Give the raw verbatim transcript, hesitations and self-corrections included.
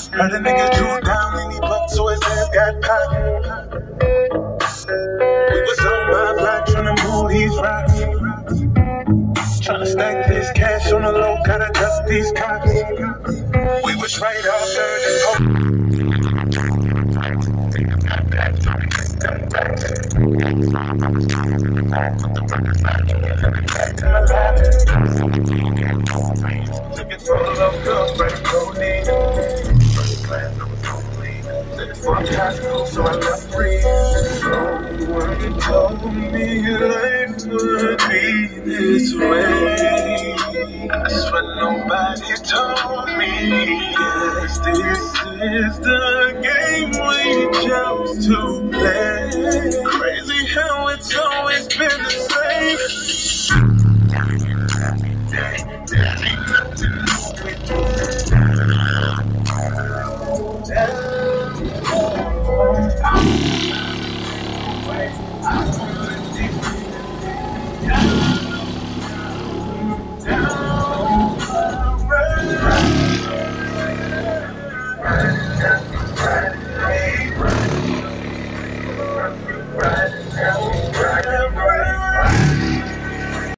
Heard a nigga drew down and he bucked, so his ass got popped. We was on my block tryna move these rocks. Tryna stack this cash on the low, gotta dust these cops. We was right out there and hope. Looking for the love, girl, right, no need. First class, no complete. Said from high school, so I left free. No one told me life would be this way. That's what nobody told me. Yes, this is the game we chose to play. Crazy how it's always been the same. Ain't nothing new with